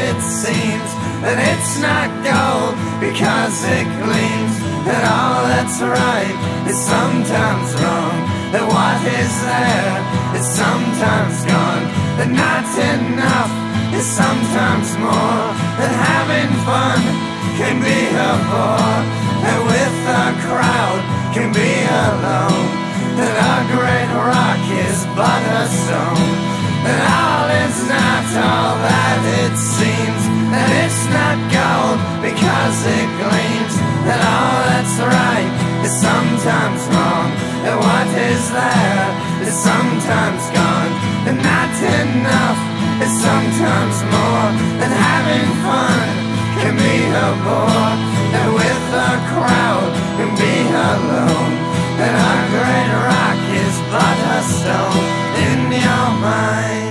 it seems that it's not gold because it gleams, that all that's right is sometimes wrong, that what is there is sometimes gone, that not enough is sometimes more, that having fun can be a bore, that with a crowd can be alone, that a great rock is but a stone, that all is not all that it seems, that it's not gold because it gleams, that all that's right is sometimes wrong, that what is there is sometimes gone, that not enough is sometimes more, that having fun can be a bore, that with a crowd can be alone, that a great rock is but a stone in your mind.